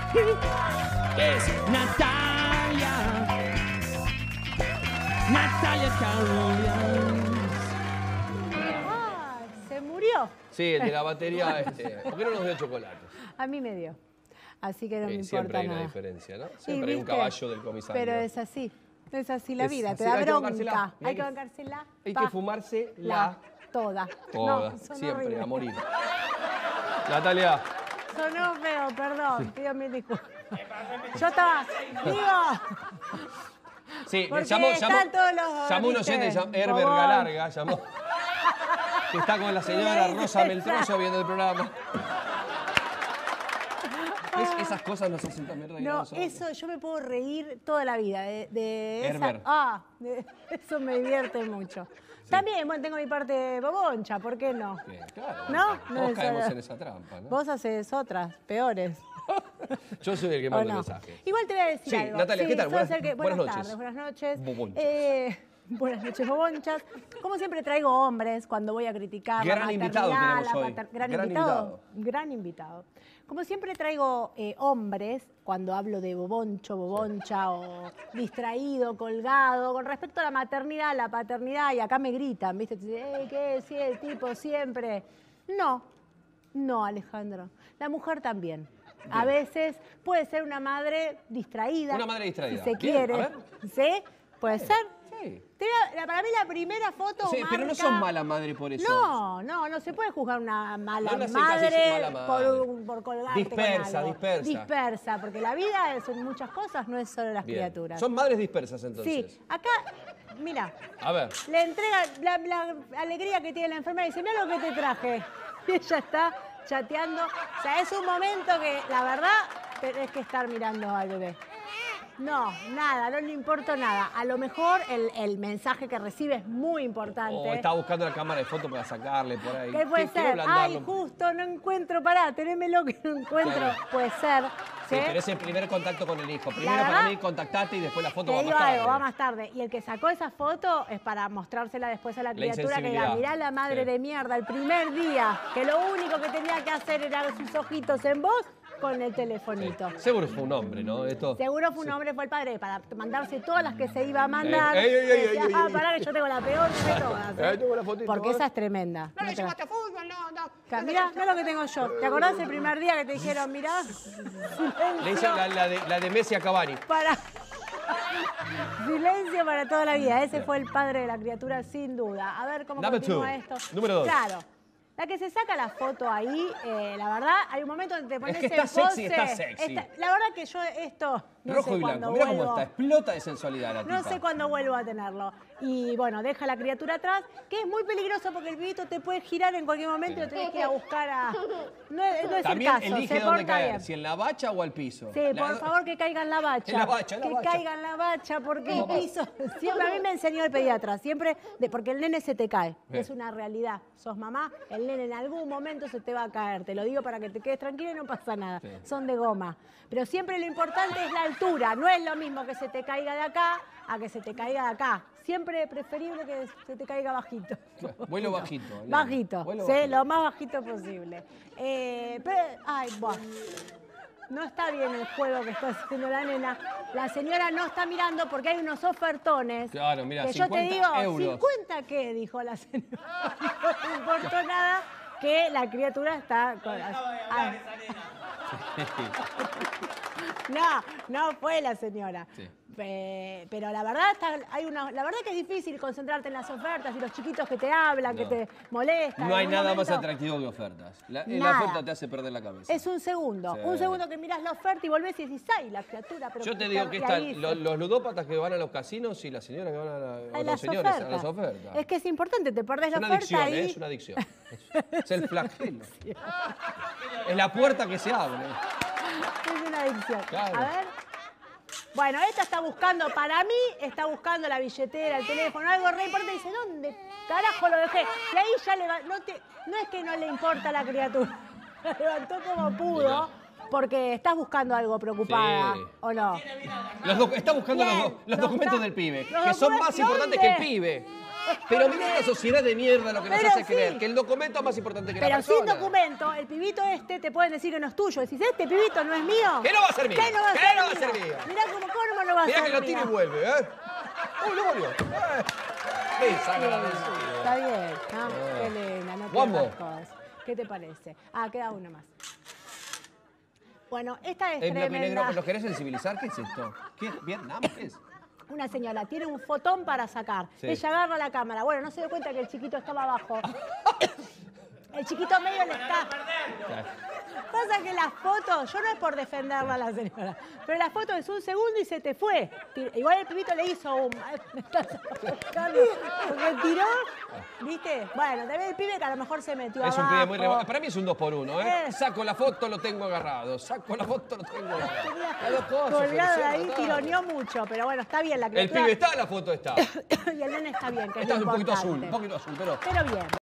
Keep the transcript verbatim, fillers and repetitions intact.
Es Natalia. Natalia Carolians. Ah, se murió. Sí, el de la batería, este, ¿por qué no nos dio chocolate? A mí me dio. Así que no Eh, me siempre importa hay una nada. diferencia, ¿no? Y, Siempre hay un ¿viste? caballo del comisario. Pero es así. Es así la Es vida. así, Te da hay que bronca. bancársela. Hay que bancársela. Hay pa, que fumarse la... la. Toda. Toda, No, sonó siempre, horrible. a morir. Natalia. Sonó feo, perdón. Pido mil disculpas. Yo estaba... Digo... Sí, Porque llamó, están llamó, todos los, llamó un ¿viste? oyente, llamó Herbert Bobón. Galarga, llamó. Que está con la señora Rosa Meltroso viendo el programa. ¿Ves? Esas cosas nos hacen también reír. No, nosotros. eso yo me puedo reír toda la vida de, de esa. Herbert. Ah, de- eso me divierte mucho. También, bueno, tengo mi parte boboncha, ¿por qué no? Bien, claro. ¿No? Todos No es caemos solo- en esa trampa, ¿no? Vos haces otras, peores. Yo soy el que ¿O manda no? mensajes. Igual te voy a decir Sí, algo. Natalia, ¿qué tal? soy Buenas- ser que- buenas buenas noches. tardes, buenas noches. Bobonchas. Eh, buenas noches, bobonchas. Como siempre traigo hombres cuando voy a criticar la Gran invitado maternidad, tenemos la hoy. pater- Gran, Gran invitado. invitado. Gran invitado. Como siempre traigo eh, hombres cuando hablo de boboncho, boboncha o distraído, colgado, con respecto a la maternidad, la paternidad, y acá me gritan, ¿viste? Te dicen, "Ey, ¿qué? Sí, el tipo siempre". No, no, Alejandro. La mujer también. A veces puede ser una madre distraída. Una madre distraída. Si se Bien, quiere. a ver. ¿Sí? Puede ser. Sí. Te voy a- la- para mí la primera foto Sí, pero no marca- son mala madre por eso. No, no, no se puede juzgar una mala No la madre, aceptas, es mala por, madre. un- por colgarte Dispersa, con algo. dispersa. Dispersa, porque la vida son muchas cosas, no es solo las Bien. criaturas. Son madres dispersas entonces. Sí, acá, mira, A ver. le entrega la, la alegría que tiene la enfermera y dice, mira lo que te traje. Y ella está chateando. O sea, es un momento que, la verdad, tenés que estar mirando al bebé. No, nada, no le importa nada. A lo mejor el, el mensaje que recibe es muy importante. O está buscando la cámara de foto para sacarle por ahí. ¿Qué puede Qui- quiero ser? ablandarlo. Ay, justo, no encuentro, pará, tenémelo que no encuentro. Claro. Puede ser. Sí, ¿sí? pero es el primer contacto con el hijo. Primero verdad, para mí contactate y después la foto Te va digo más tarde. algo, va más tarde. Y el que sacó esa foto es para mostrársela después a la La criatura que diga, insensibilidad. mirá la madre Sí. de mierda, el primer día, que lo único que tenía que hacer era sus ojitos en vos con el telefonito. Seguro fue un hombre, ¿no? Esto... Seguro fue un hombre, fue el padre, para mandarse todas las que se iba a mandar. Ey, ey, ey, ey, Decía, ey, ah, ey. pará que yo tengo la peor de todas. ¿eh? Ahí tengo la fotito, Porque ¿eh? esa es tremenda. No No le te- llevaste a fútbol, no, no. Ca- Mirá, mirá lo que tengo yo. ¿Te acordás el primer día que te dijeron, mirá? Le hice la, la de, la de Messi a Cavani. Para... Silencio para toda la vida. Ese fue el padre de la criatura, sin duda. A ver cómo Number continúa two. esto. Número dos. Claro. La que se saca la foto ahí, eh, la verdad, hay un momento donde te pones que está en sexy, pose. está sexy. Esta- la verdad que yo esto no Rojo sé y cuándo blanco. Mira cómo vuelvo. está. Explota de sensualidad la No tipa. sé cuándo vuelvo a tenerlo. Y bueno, deja a la criatura atrás, que es muy peligroso porque el pibito te puede girar en cualquier momento y lo tenés que ir a buscar a... No, es- no es También el caso, elige se dónde porta caer. bien. Si en la bacha o al piso. Sí, La- por favor que caiga en la bacha. En la bacha, en la que bacha. caiga en la bacha, porque el piso... Siempre a mí me enseñó el pediatra, siempre, de- porque el nene se te cae. Bien. Es una realidad. Sos mamá, el nene en algún momento se te va a caer. Te lo digo para que te quedes tranquila y no pasa nada. Sí. Son de goma. Pero siempre lo importante es la altura. No es lo mismo que se te caiga de acá a que se te caiga de acá. Siempre es preferible que se te caiga bajito. Vuelo bajito. nene. Bajito, Vuelo sí, bajito. lo más bajito posible. Eh, pero, ay, bueno. No está bien el juego que está haciendo la nena. La señora no está mirando porque hay unos ofertones. Claro, mira, que yo te cincuenta digo, euros. ¿cincuenta qué? Dijo la señora. No le importó nada que la criatura está con... Ah. No, no fue la señora. Sí. Eh, pero la verdad está, hay una, la verdad que es difícil concentrarte en las ofertas y los chiquitos que te hablan, No. que te molestan. No hay En un nada más momento- atractivo que ofertas. La, la Nada. oferta te hace perder la cabeza. Es un segundo, Sí. un segundo que mirás la oferta y volvés y decís, ay, la criatura, pero... Yo te ¿qué digo está- que y están ahí se- los, los ludópatas que van a los casinos y las señoras que van a, la- a o los las señores ofertas. a las ofertas. Es que es importante, te perdés Es la una oferta adicción, ahí. ¿eh? Es una adicción. Es, es el flagelo. Es la puerta que se abre. Es una adicción. Claro. A ver. Bueno, esta está buscando, para mí, está buscando la billetera, el teléfono, algo re importante. Dice, ¿dónde carajo lo dejé? Y ahí ya le va, no, te, no es que no le importa a la criatura. La levantó como pudo. Porque estás buscando algo preocupada, Sí. ¿o no? Los doc- está buscando los, Bien, do- los los documentos doc- del pibe, los que son más documentos, importantes que el ¿dónde? pibe. Pero mirá la sociedad de mierda lo que nos Pero hace sí. creer, que el documento es más importante que la Pero persona. sin documento, el pibito este te pueden decir que no es tuyo. Decís, este pibito no es mío. ¿Qué no va a ser mío? ¿Qué no va a ¿Qué ser no va a mío? ser mío? Mirá cómo, cómo no va a Mirá ser que lo mío. tira y vuelve, ¿eh? ¡Uy, no volvió! ¡Eh! ¡Qué desagradecido! Está bien, ¿no? Qué linda, no Guambo. pierdas cosas. ¿Qué te parece? Ah, queda uno más. Bueno, esta es ¿Es blanco y negro? tremenda. ¿Lo querés sensibilizar? ¿Qué es esto? ¿Qué? ¿Vietnam? ¿Qué es? Una señora tiene un fotón para sacar. Sí. Ella agarra la cámara. Bueno, no se dio cuenta que el chiquito estaba abajo. El chiquito medio le está... Pasa que la foto, yo no es por defenderla a la señora, pero la foto es un segundo y se te fue. Ti- Igual el pibito le hizo un... Me estás buscando, porque tiró, ¿viste? Bueno, te ve el pibe que a lo mejor se metió Es un abajo. pibe muy reba- Para mí es un dos por uno, ¿eh? Eh. Saco la foto, lo tengo agarrado. Saco la foto, lo tengo agarrado. Las dos cosas, Colgado de ahí, Feliciano, tironeó mucho, pero bueno, está bien la El criatura. pibe está, la foto está. Y el nene está bien, que es Está lo un poquito azul, importante. un poquito azul, pero... Pero bien.